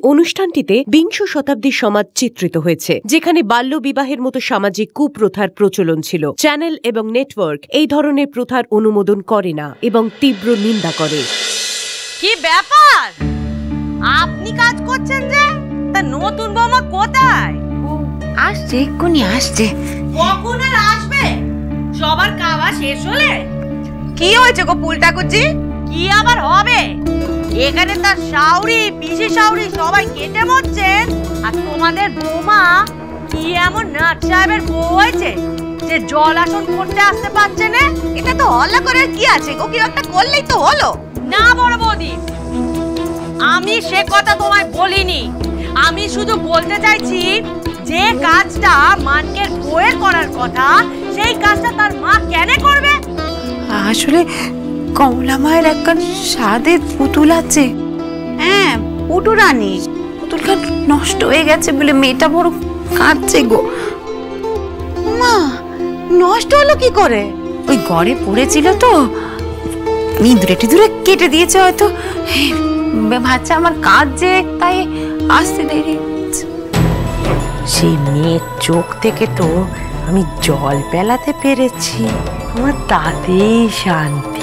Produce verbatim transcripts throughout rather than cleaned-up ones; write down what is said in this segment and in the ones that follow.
অনুষ্ঠানটিতে বিংশ শতাব্দীর সমাজ চিত্রিত হয়েছে, যেখানে বাল্য বিবাহের মতো সামাজিক কুপ্রথার প্রচলন ছিল। চ্যানেল এবং নেটওয়ার্ক এই ধরনের প্রথার অনুমোদন করে না এবং তীব্র নিন্দা করে। কি ব্যাপার, আপনি কাজ করছেন যে? তা নতুন বৌমা কোথায়? আসছে, এক্ষুনি আসছে। কখন আর আসবে? সবার খাওয়া শেষ হলে? কি হয়েছে গো পুল ঠাকুরজি? কি আবার হবে? এখানে তার শাউরি পিসি শাউরি সবাই কেটে মরছেন, আর তোমাদের বৌমা কি এমন নাট সাহেবের বউ হয়েছে যে জল আসন করতে আসতে পারছে না? এটা তো হল্লা করার কি আছে গো? কি একটা করলেই তো হলো না বড় বৌদি। আমি সে কথা তোমায় বলিনি, আমি শুধু বলতে চাইছি যে কাজটা মানকের বউয়ের করার কথা, সেই কাজটা তার মা কেন করবে? আসলে কমলা মায়ের একটা স্বাদের পুতুল আছে। হ্যাঁ, পুটুরানি। পুতুলটা নষ্ট হয়ে গেছে বলে মেয়েটা বড় কাঁদছে গো। মা, নষ্ট হলো কি করে? ওই ঘরে পড়েছিল তো, ইঁদুরে টিঁদুরে কেটে দিয়েছে হয়তো। ভাবছে আমার কাঁদছে, তাই আসতে দেরি। সেই মেয়ের চোখ থেকে তো আমি জল পেলাতে পেরেছি, আমার তাতেই শান্তি।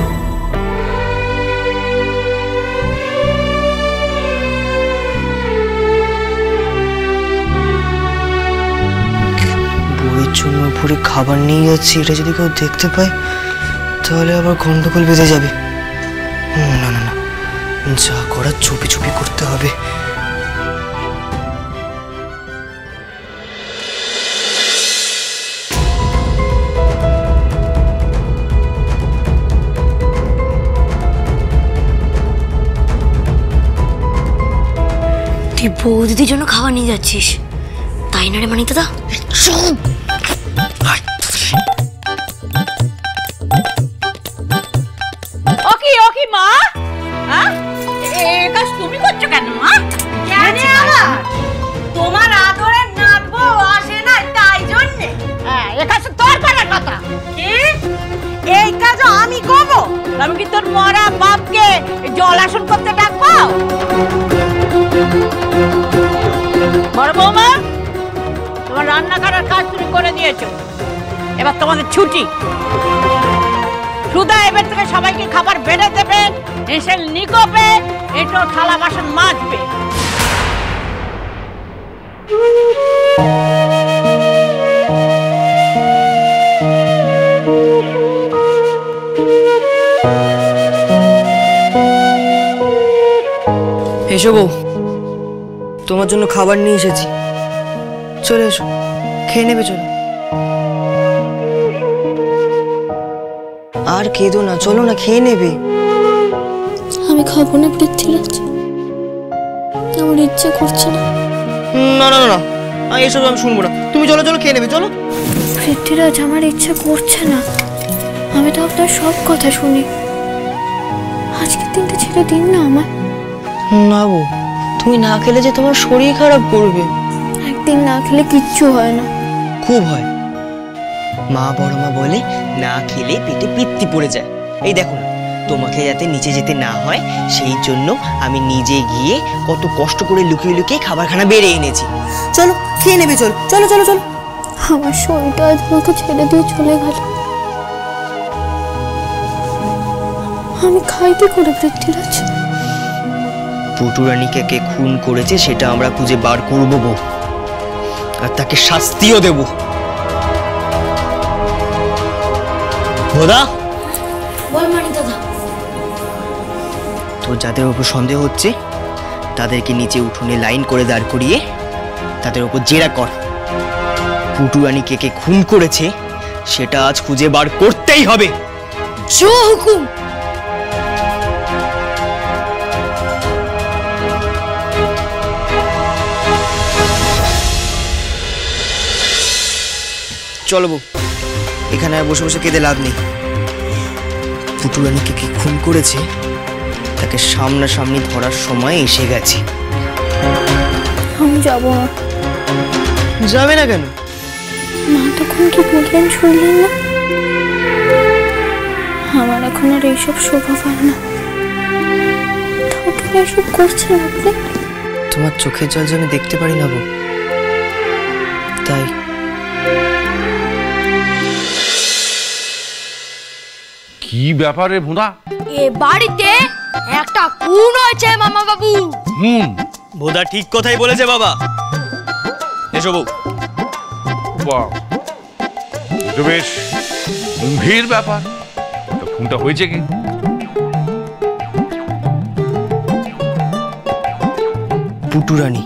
বইয়ের জন্য ভরে খাবার নিয়ে যাচ্ছি, এটা যদি কেউ দেখতে পায় তাহলে আবার গন্ডগোল বেঁধে যাবে। না না না, যা করার চুপি চুপি করতে হবে। তুই বৌদিদির জন্য খাবার নিয়ে যাচ্ছিস, তাই না রে মানি দাদা? ওকি ওকি মা, হ্যাঁ এই কাজ তুমি করছো কেন মা? কেন আবার? তোমার আদরের নাত বউ আসে না তাই জন্য। হ্যাঁ, এই কাজ তোর করার কথা। কি এই কাজ আমি করব? আমি কি তোর মরা বাপকে জল আসন করতে ডাকবো? বড় বৌমা, তোমার রান্না করার কাজ তুমি করে দিয়েছো, এবার তোমাদের ছুটি। সুদা এবার থেকে সবাইকে খাবার বেড়ে দেবে, এসে নিকোবে, এটো থালা বাসন মাজবে। এসো বউ, তোমার জন্য খাবার নিয়ে এসেছি, চলে এসো, খেয়ে নেবে। চলো, আর কেঁদো না, চলো না, খেয়ে নেবে। আমি খাবো না পৃথ্বীরাজ, আমার ইচ্ছে করছে না। না না না, এসব আমি শুনবো না, তুমি চলো চলো, খেয়ে নেবে, চলো। পৃথ্বীরাজ, আমার ইচ্ছে করছে না, আমি তো আপনার সব কথা শুনি। আজকের দিনটা ছেড়ে দিন না আমার। না বউ, তুমি না খেলে যে তোমার শরীর খারাপ করবে। একদিন না খেলে কিচ্ছু হয় না। খুব হয়, মা বড় মা বলে না খেলে পেটে পিত্তি পড়ে যায়। এই দেখো না, তোমাকে যাতে নিচে যেতে না হয় সেই জন্য আমি নিজে গিয়ে কত কষ্ট করে লুকিয়ে লুকিয়ে খাবারখানা বেড়ে এনেছি। চলো, খেয়ে নেবে, চলো চলো চলো চলো। আমার শরীরটা আজ আমাকে ছেড়ে দিয়ে চলে গেল, আমি খাই কি করে পৃথ্বীরাজ? পুটুরানীকে কে খুন করেছে সেটা আমরা খুঁজে বার করব বউ, আর তাকে শাস্তিও দেব। বোদা, বল মানি দাদা। তো যাদের উপর সন্দেহ হচ্ছে তাদেরকে নিচে উঠোনে লাইন করে দাঁড় করিয়ে তাদের উপর জেরা কর। পুটুরানীকে কে খুন করেছে সেটা আজ খুঁজে বার করতেই হবে। জো হুকুম। চলো বউ, এখানে আর বসে বসে কেঁদে লাভ নেই। পুটুরানীকে কি খুন করেছে তাকে সামনাসামনি ধরার সময় এসে গেছে। আমি যাব না। যাবে না কেন? মা তখন কি বললেন শুনলেন না? আমার এখন আর এইসব শোভা পায় না। তাও কেন এসব করছেন আপনি? তোমার চোখের জল যে আমি দেখতে পারি না বউ, তাই। কি ব্যাপারে ভোঁদা? এ বাড়িতে একটা খুন হয়েছে মামা বাবু। হুম, ভোদা ঠিক কথাই বলেছে বাবা। এসো বউ। বাহ, এটা বেশ গম্ভীর ব্যাপার। তা খুনটা হয়েছে কি? পুটুরানী।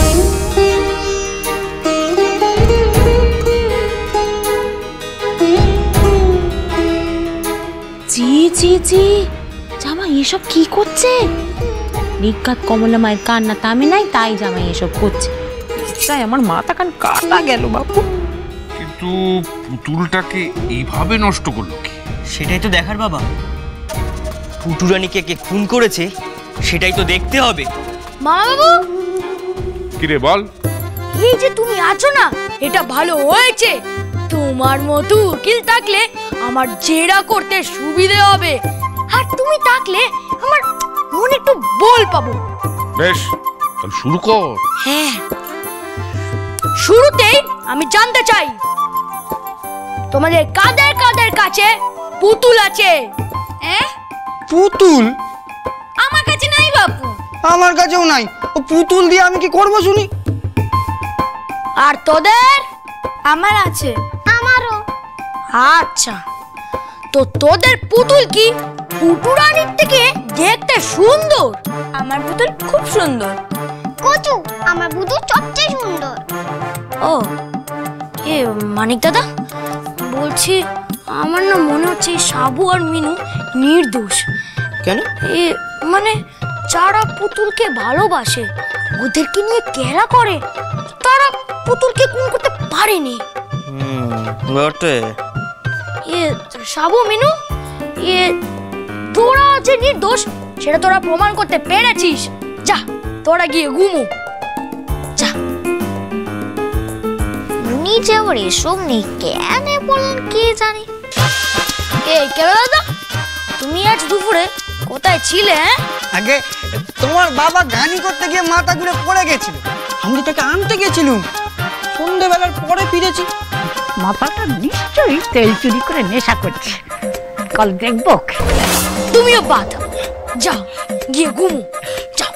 জি জি জি, জামাই এসব কি করছে? নিজ্ঞাত কমলা মায়ের কান্না থামে নাই, তাই জামাই এসব করছে। তাই আমার মাথা কান কাটা গেল বাপু। কিন্তু পুতুলটাকে এইভাবে নষ্ট করলো কি? সেটাই তো দেখার বাবা। পুটুরানীকে কে খুন করেছে সেটাই তো দেখতে হবে। মামা বাবু, কিরে বল। এই যে তুমি আছো না, এটা ভালো হয়েছে। তোমার মতো উকিল থাকলে আমার জেরা করতে সুবিধে হবে, আর তুমি থাকলে আমার মনে একটু বল পাবো। বেশ, তাহলে শুরু কর। হ্যাঁ, শুরুতেই আমি জানতে চাই তোমাদের কাদের কাদের কাছে পুতুল আছে? হ্যাঁ, পুতুল আমার কাছে নাই বাপু। আমার কাছেও নাই। ও পুতুল দিয়ে আমি কি করব শুনি? আর তোদের? আমার আছে। আমারও। আচ্ছা, তো তোদের পুতুল কি পুটুরানির থেকে দেখতে সুন্দর? আমার পুতুল খুব সুন্দর। কচু, আমার পুতুল সবচেয়ে সুন্দর। ও, এ মানিক দাদা বলছি, আমার না মনে হচ্ছে সাবু আর মিনু নির্দোষ। কেন? এ মানে যারা পুতুলকে ভালোবাসে, ওদেরকে নিয়ে খেলা করে, তারা পুতুলকে খুন করতে পারেনি। হুম, বটে। এ সাবু, মিনু, এ তোরা যে নির্দোষ সেটা তোরা প্রমাণ করতে পেরেছিস। যা, তোরা গিয়ে ঘুমো। যা। উনি যে আবার এসব নেই কেন বলেন কে জানে। এই কেন দাদা, তুমি আজ দুপুরে কোথায় ছিলে? হ্যাঁ, আগে তোমার বাবা গানি করতে গিয়ে মাথা ঘুরে পড়ে গেছিল, আমি তাকে আনতে গেছিলাম। সন্ধ্যেবেলার পরে ফিরেছি। মাথাটা নিশ্চয়ই তেল চুরি করে নেশা করছে। কাল দেখবো। তুমিও বাদ, যাও গিয়ে ঘুমো। যাও।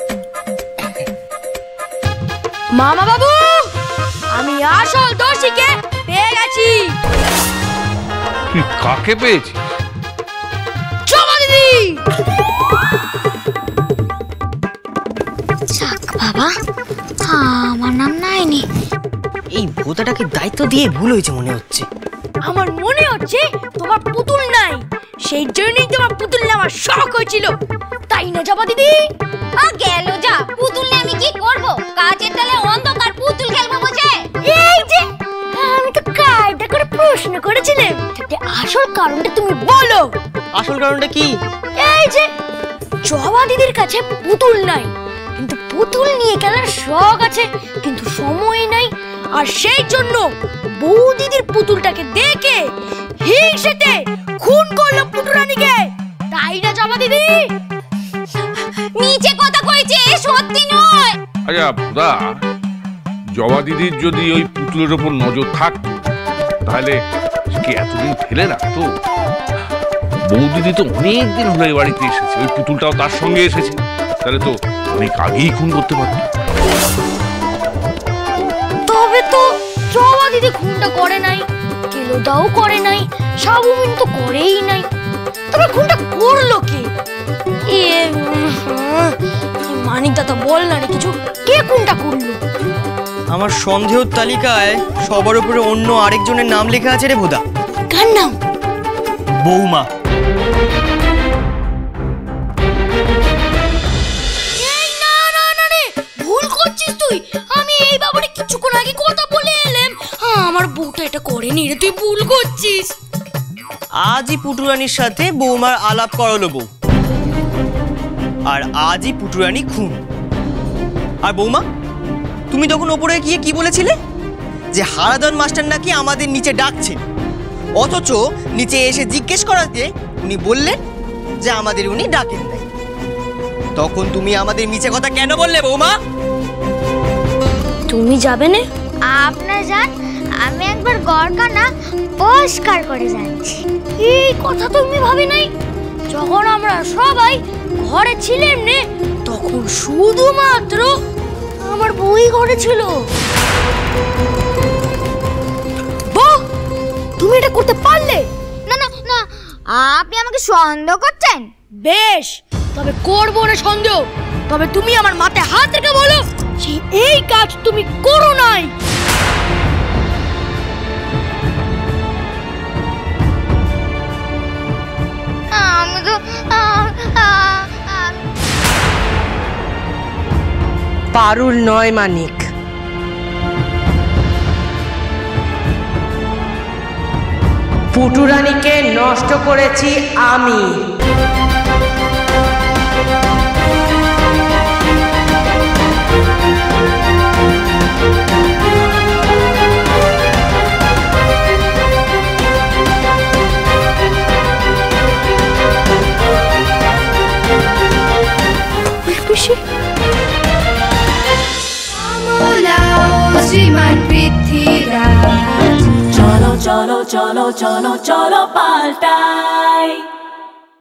মামা বাবু, আমি আসল দোষীকে পেয়ে গেছি। তুই কাকে পেয়েছিস? জমা দিদি। যাক বাবা, আমার নাম নাইনি। এই ভোদাটাকে দায়িত্ব দিয়ে ভুল হয়েছে মনে হচ্ছে। আমার মনে হচ্ছে তোমার পুতুল নাই, সেই জন্যই তোমার পুতুল নেওয়ার শখ হয়েছিল, তাই না জমা দিদি? আ গেল যা, পুতুল নিয়ে আমি কি করব? কাজের তালে অন্ধকার পুতুল খেলবো বুঝে? এই যে আমি তো কায়দা করে প্রশ্ন করেছিলাম, আসল কারণটা তুমি বলো। আসল কারণটা কি? এই যে জবা দিদির কাছে পুতুল নাই, কিন্তু পুতুল নিয়ে খেলার শখ আছে, কিন্তু সময় নাই, আর সেই জন্য বউ দিদির পুতুলটাকে দেখে হিংসেতে খুন করলো পুটুরানীকে, তাই না জবা দিদি? নিচে কথা কইছে, সত্যি নয়। আচ্ছা ভোদা, জবা দিদির যদি ওই পুতুলের ওপর নজর থাকতো তাহলে কি এতদিন ফেলে রাখতো? বউ দিদি তো অনেক দিন হলো এই বাড়িতে এসেছে, ওই পুতুলটাও তার সঙ্গে এসেছে, তাহলে তো অনেক আগেই খুন করতে পারতো। তবে তো জবা দিদি খুনটা করে নাই, কেলোদাও করে নাই, সাবু মিনু তো করেই নাই, তবে খুনটা করলো কে? এ মানিক দাদা বল না রে কিছু, কে খুনটা করলো? আমার সন্দেহের তালিকায় সবার উপরে অন্য আরেকজনের নাম লেখা আছে রে ভোদা। কার নাম? বৌমা। এই না না না রে, ভুল করছিস তুই। আমি এই ব্যাপারে কিছুক্ষণ আগে কথা বলে এলাম, আমার বউটা এটা করেনি রে, তুই ভুল করছিস। আজই পুটুরানির সাথে বৌমার আলাপ করালো বউ, আর আজই পুটুরানি খুন। আর বৌমা, তুমি তখন ওপরে গিয়ে কি বলেছিলে? যে হারাধন মাস্টার নাকি আমাদের নিচে ডাকছেন, অথচ নিচে এসে জিজ্ঞেস করাতে উনি বললেন যে আমাদের উনি ডাকেন নাই। তখন তুমি আমাদের মিছে কথা কেন বললে বৌমা? তুমি যাবে না? আপনার যান, আমি একবার গড়কানা পরিষ্কার করে যাচ্ছি। এই কথা তুমি ভাবি নাই? যখন আমরা সবাই ঘরে ছিলাম নে, তখন শুধুমাত্র আমার বই ঘরে ছিল। বাহ, তুমি এটা করতে পারলে? না না না, আপনি আমাকে সন্দেহ করছেন? বেশ, তবে করবো না সন্দেহ। তবে তুমি আমার মাথায় হাত রেখে বলো, সেই এই কাজ তুমি করো নাই। আমি তো পারুল নয় মানিক, পুটুরানীকে নষ্ট করেছি আমি। শ্রীমান পৃথ্বীরাজ, চলো চলো চলো চলো চলো পাল্টাই।